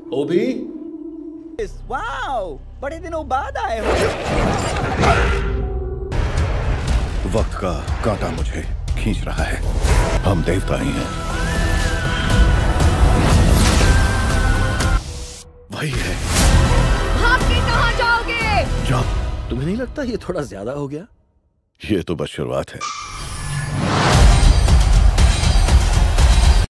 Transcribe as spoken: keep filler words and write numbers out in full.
ओबी, wow, बड़े दिनों बाद आए हो। वक्त का कांटा मुझे खींच रहा है। हम देवता ही हैं। वही है। भाग के कहाँ जाओगे? जाओ। तुम्हें नहीं लगता ये थोड़ा ज्यादा हो गया? ये तो बस शुरुआत है।